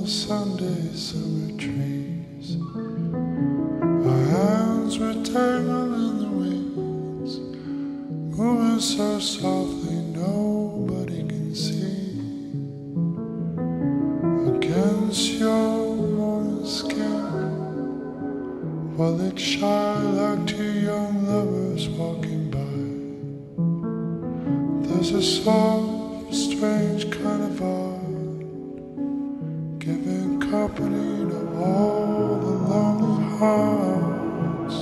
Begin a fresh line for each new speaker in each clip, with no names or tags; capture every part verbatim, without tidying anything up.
the Sunday summer trees. Our hands were tangled in the weeds, moving so softly nobody can see. Against your morning skin, while it shines like two young lovers walking by. There's a soft, strange kind of art, giving company to all the lonely hearts.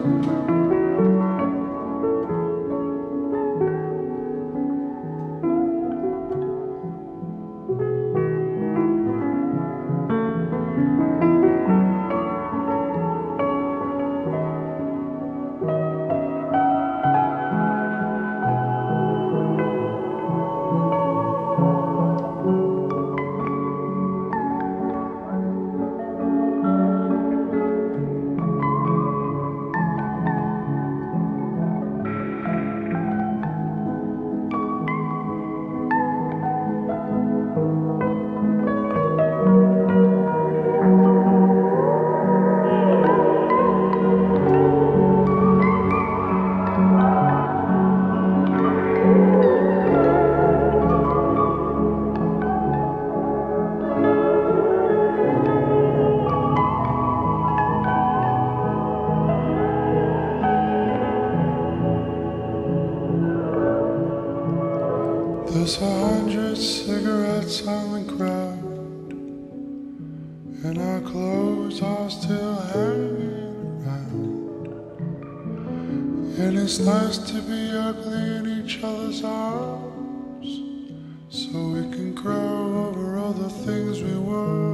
There's a hundred cigarettes on the ground, and our clothes are still hanging around. And it's nice to be ugly in each other's arms, so we can grow over all the things we were.